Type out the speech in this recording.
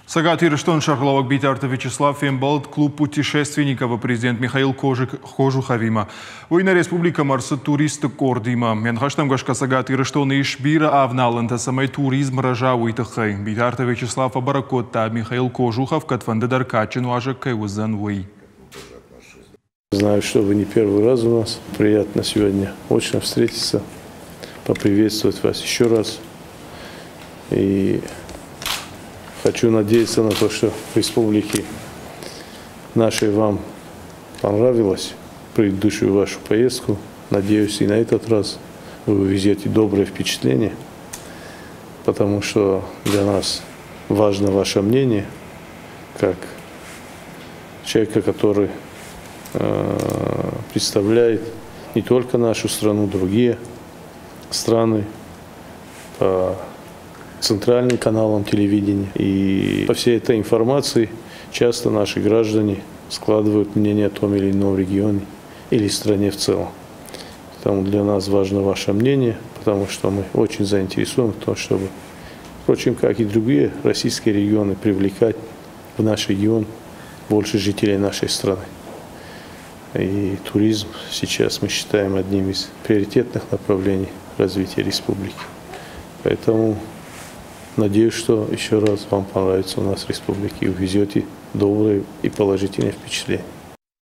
Сагат Ириштон Шарловак Битарта Вячеслав Фембалд, клуб путешественников, президент Михаил Кожухавима. Война республика Марса туриста Кордима. Менхаштам Гашка Сагат Ириштон Ишбира Авналанта самой туризм Ражау Итахай. Битарта Вячеслав Абаракотта Михаил Кожухов Катванда Даркачину Ажакай Узанвей. Знаю, что вы не первый раз у нас. Приятно сегодня очно встретиться, поприветствовать вас еще раз. И хочу надеяться на то, что в республике нашей вам понравилась предыдущую вашу поездку. Надеюсь, и на этот раз вы увезете доброе впечатление, потому что для нас важно ваше мнение, как человека, который представляет не только нашу страну, другие страны по центральным каналам телевидения. И по всей этой информации часто наши граждане складывают мнение о том или ином регионе или стране в целом. Поэтому для нас важно ваше мнение, потому что мы очень заинтересованы в том, чтобы, впрочем, как и другие российские регионы, привлекать в наш регион больше жителей нашей страны. И туризм сейчас мы считаем одним из приоритетных направлений развития республики. Поэтому надеюсь, что еще раз вам понравится у нас в республике и увезете добрые и положительные впечатления.